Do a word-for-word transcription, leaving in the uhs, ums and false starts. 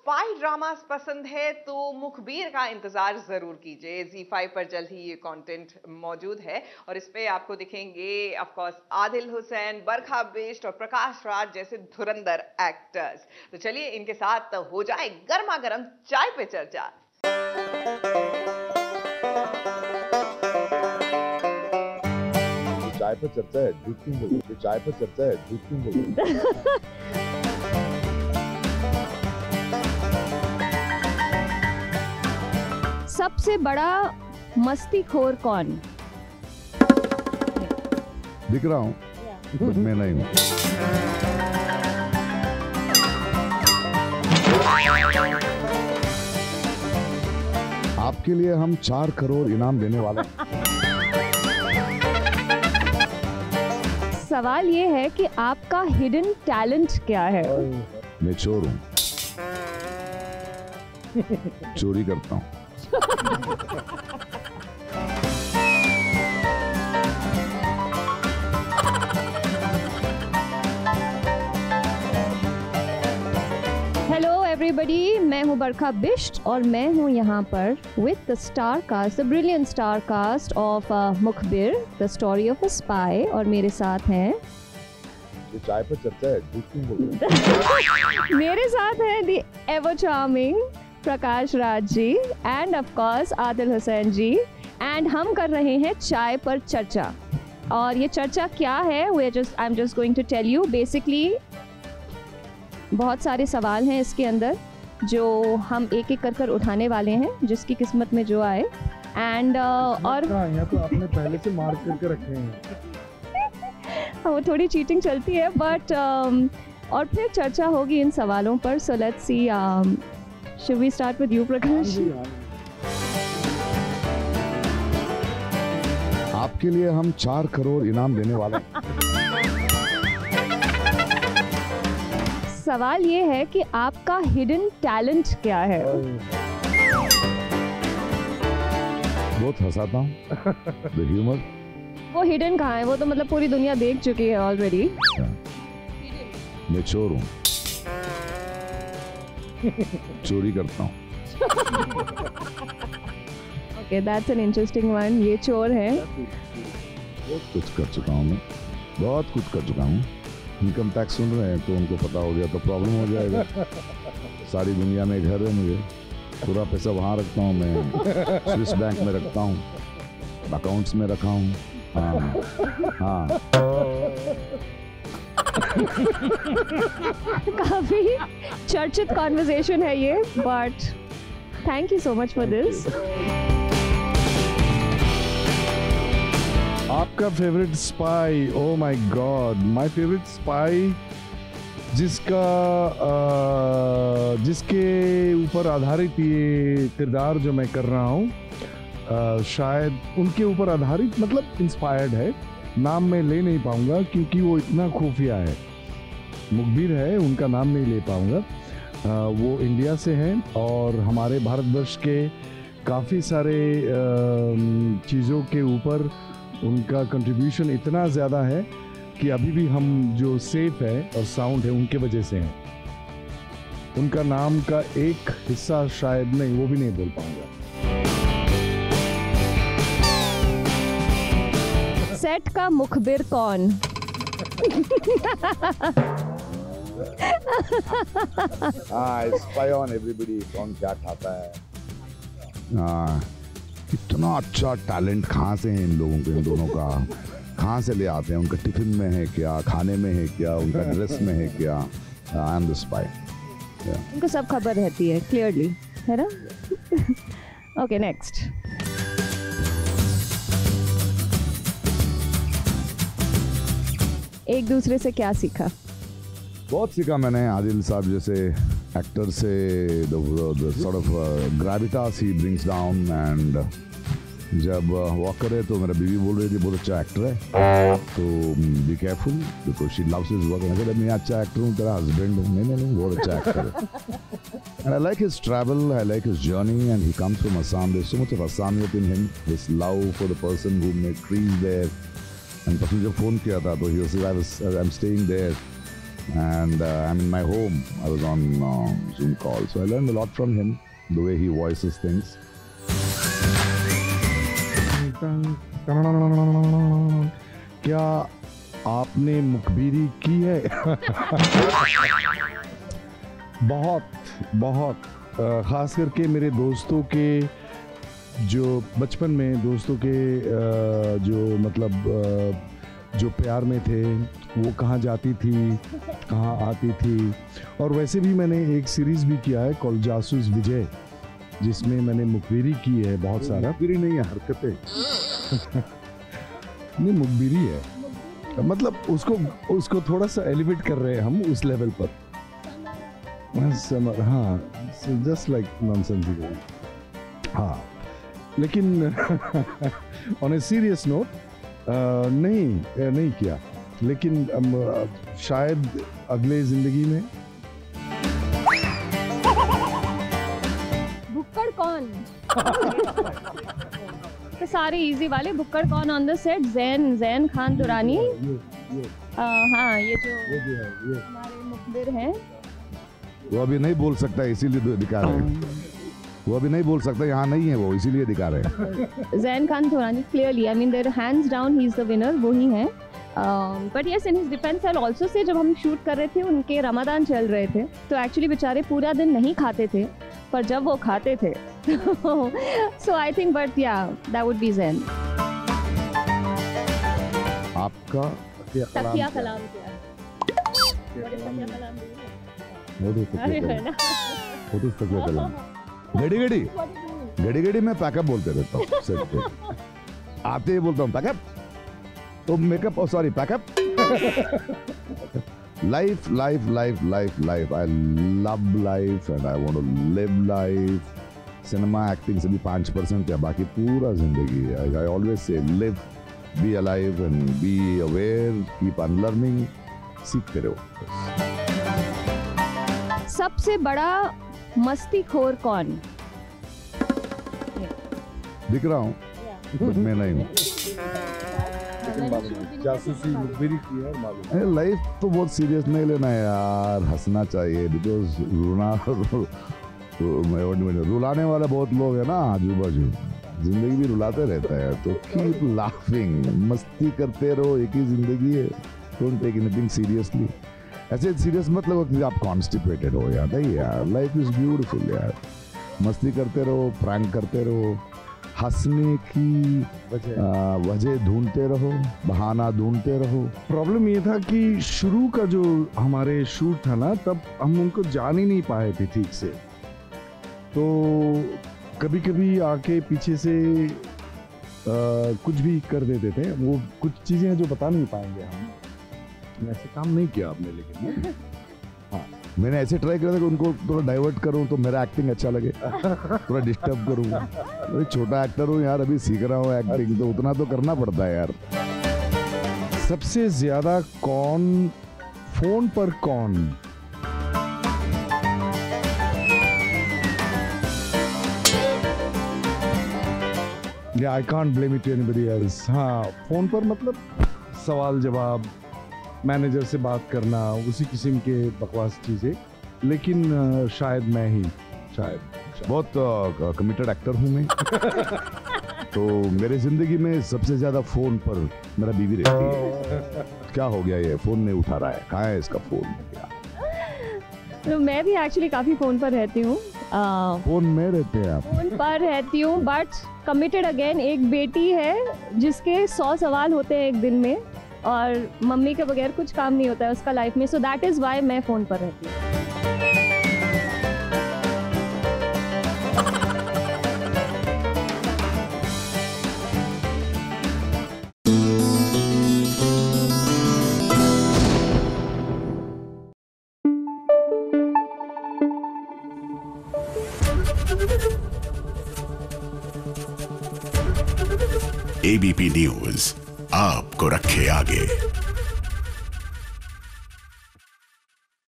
Spy dramas पसंद है तो मुखबिर का इंतजार जरूर कीजिए। ज़ी फाइव पर जल्द ही ये कंटेंट मौजूद है और इस पे आपको दिखेंगे ऑफ कोर्स आदिल हुसैन, बरखा बिष्ट और प्रकाश राज जैसे धुरंधर एक्टर्स। तो चलिए इनके साथ हो जाए गर्मा गर्म चाय पे चर्चा। चाय पर चर्चा है, झूठ क्यों बोलूं? चाय पर चर्चा है, झूठ क्यों बोलूं? सबसे बड़ा मस्तीखोर कौन? दिख रहा हूँ, बट मैं नहीं हूँ। आपके लिए हम चार करोड़ इनाम देने वाले हैं। सवाल ये है कि आपका हिडन टैलेंट क्या है? मैं चोर हूँ, चोरी करता हूँ। हेलो एवरीबडी, मैं हूँ बरखा बिष्ट और मैं हूँ यहाँ पर with the star cast, the brilliant star cast of Mukhbir, the story of a spy. और मेरे साथ हैं, ये चाय पर चर्चा है, झूठ क्यों बोलूं? मेरे साथ है the ever charming Prakash Raj ji and of course Adil Hussain ji, and हम कर रहे हैं चाय पर चर्चा। और ये चर्चा क्या है, we are just I am just going to tell you. Basically बहुत सारे सवाल हैं इसके अंदर जो हम एक एक कर कर उठाने वाले हैं, जिसकी किस्मत में जो आए। एंड uh, और यहाँ तो आपने पहले से मार्क करके रखे हैं। वो थोड़ी चीटिंग चलती है, बट um, और फिर चर्चा होगी इन सवालों पर। So let's see, should we start with you Prakash? आपके लिए हम चार करोड़ इनाम देने वाले हैं। सवाल ये है कि आपका हिडन टैलेंट क्या है? बहुत हंसाता हूँ, द ह्यूमर। वो हिडन कहाँ है? वो तो मतलब पूरी दुनिया देख चुकी है ऑलरेडी। मैं चोर हूँ, चोरी करता हूँ। Okay, that's an interesting one. ये चोर है। बहुत कुछ कर चुका हूँ मैं, बहुत कुछ कर चुका हूँ। इनकम टैक्स सुन रहे हैं तो उनको पता हो गया तो प्रॉब्लम हो जाएगा। सारी दुनिया में घर है मुझे, पूरा पैसा वहाँ रखता हूँ मैं, स्विस बैंक में रखता हूँ, अकाउंट्स में रखा हूँ। हाँ हाँ काफी चर्चित कॉन्वर्सेशन है ये, but thank you so much for this. आपका favourite spy? Oh my god, my favourite spy जिसका आ, जिसके ऊपर आधारित ये किरदार जो मैं कर रहा हूँ, शायद उनके ऊपर आधारित, मतलब इंस्पायर्ड है। नाम मैं ले नहीं पाऊंगा क्योंकि वो इतना खुफिया है। मुखबिर है, उनका नाम नहीं ले पाऊंगा। वो इंडिया से हैं और हमारे भारतवर्ष के काफ़ी सारे चीज़ों के ऊपर उनका कंट्रीब्यूशन इतना ज़्यादा है कि अभी भी हम जो सेफ है और साउंड है उनके वजह से हैं। उनका नाम का एक हिस्सा शायद नहीं, वो भी नहीं बोल पाऊंगा। सेट का मुखबिर कौन? हाँ, स्पाई ऑन एवरीबॉडी, कौन क्या खाता है। हाँ, इतना अच्छा टैलेंट कहाँ से है इन लोगों को, इन दोनों का कहाँ से ले आते हैं? उनका टिफिन में है क्या, खाने में है क्या, उनका ड्रेस में है क्या? I am the spy. उनको सब खबर रहती है क्लियरली, है ना? Okay, next. एक दूसरे से क्या सीखा? बहुत सीखा मैंने आदिल साहब जैसे एक्टर से, the sort of gravitas he brings down. And जब वॉक करे तो मेरा बीवी बोल रही थी बहुत अच्छा एक्टर है, तो be careful because she loves his work. मैं मैं अच्छा एक्टर हूँ, तेरा हस्बैंड हूँ। नहीं नहीं, बहुत अच्छा एक्टर है। And I like his travel, I like his journey, and he comes from Assam. There is so much of असमियत in him, his love for the person who made trees there. And पसंद जब phone किया था तो he was I was I am staying there and uh, I'm in my home. I was on uh, Zoom call, so I learned a lot from him, the way he voices things. क्या आपने मुखबिरी की है? बहुत बहुत ख़ास करके मेरे दोस्तों के, जो बचपन में दोस्तों के जो मतलब जो प्यार में थे, वो कहाँ जाती थी, कहाँ आती थी। और वैसे भी मैंने एक सीरीज़ भी किया है कॉल जासूस विजय, जिसमें मैंने मुखबिरी की है बहुत सारा। मुखबिरी नहीं है, हरकतें। नहीं, मुखबिरी है, मतलब उसको उसको थोड़ा सा एलिवेट कर रहे हैं हम उस लेवल पर। समर, हाँ, जस्ट लाइक नॉनसेंसिकल। हाँ, लेकिन ऑन ए सीरियस नोट नहीं नहीं किया, लेकिन um, शायद अगले जिंदगी में। भुक्कड़ कौन? तो सारे इजी वाले। भुक्कड़ कौन on the set? Zain Zain Khan Durrani. ये, ये, आ, हाँ, ये जो ये जो है, ये हमारे मुखबिर हैं। वो अभी नहीं बोल सकता, इसीलिए दिखा रहे हैं। वो अभी नहीं बोल सकता, यहाँ नहीं है वो, इसीलिए दिखा रहे हैं। Zain Khan Durrani, clearly, I mean there hands down he is the winner, वो ही हैं। But yes, in his defence I also say, जब हम शूट कर रहे थे उनके रमजान चल रहे थे, तो एक्चुअली बेचारे पूरा दिन नहीं खाते थे, पर जब वो खाते थे so I think, but yeah that would be Zain. आपका तकिया कलाम क्या? तकिया कलाम वो तो तकिया कलाम, वो तो तकिया कलाम। घड़ी घड़ी घड़ी घड़ी मैं पैकअप बोलते रहता हूँ सेट पे, आते ही बोलता हूँ पैकअप, तो makeup, oh sorry pack up. Life life life life life I love life and I want to live life. Cinema acting से भी पाँच परसेंट है, बाकी पूरा जिंदगी है। I always say live, be alive and be aware, keep on learning, सीखते रहो। सबसे बड़ा मस्तीखोर कौन? दिख रहा हूँ, बट मैं नहीं हूँ। जासूसी मुखबिरी की है, मालूम। लाइफ तो बहुत सीरियस नहीं लेना है यार, हंसना चाहिए, बिकॉज रुना रुलाने वाले बहुत लोग हैं ना आजू बाजू, जिंदगी भी रुलाते रहता है, तो कीप लाफिंग, मस्ती करते रहो, एक ही जिंदगी है, डोंट टेक एनीथिंग सीरियसली। ऐसे सीरियस मत लगो कि आप कॉन्स्टिपेटेड हो यार, नहीं यार, लाइफ इज ब्यूटीफुल यार, मस्ती करते रहो, प्रैंक करते रहो, हंसने की वजह ढूंढते रहो, बहाना ढूंढते रहो। प्रॉब्लम ये था कि शुरू का जो हमारे शूट था ना, तब हम उनको जान ही नहीं पाए थे ठीक से, तो कभी कभी आके पीछे से आ, कुछ भी कर देते थे। वो कुछ चीजें हैं जो बता नहीं पाएंगे हम, ऐसे काम नहीं किया आपने, लेकिन हाँ, मैंने ऐसे ट्राई किया था कि उनको थोड़ा डाइवर्ट करूं तो मेरा एक्टिंग अच्छा लगे, थोड़ा डिस्टर्ब करूं। अरे छोटा एक्टर हूं यार, अभी सीख रहा हूं एक्टिंग, तो उतना तो करना पड़ता है यार। सबसे ज्यादा कौन फोन पर कौन? Yeah I can't blame it to anybody else. हाँ, फोन पर मतलब सवाल जवाब, मैनेजर से बात करना, उसी किस्म के बकवास चीज़ें, लेकिन शायद मैं ही शायद, शायद। बहुत कमिटेड एक्टर हूँ मैं। तो मेरे जिंदगी में सबसे ज्यादा फोन पर मेरा बीवी रहती है। क्या हो गया, ये फोन नहीं उठा रहा है, कहाँ है इसका फोन? क्या तो मैं भी एक्चुअली काफ़ी फ़ोन पर रहती हूँ। फोन में रहते हैं आप? फोन पर रहती हूँ, बट कमिटेड अगेन। एक बेटी है जिसके सौ सवाल होते हैं एक दिन में, और मम्मी के बगैर कुछ काम नहीं होता है उसका लाइफ में, सो दैट इज़ वाई मैं फ़ोन पर रहती हूँ। एबीपी न्यूज आपको रखे आगे।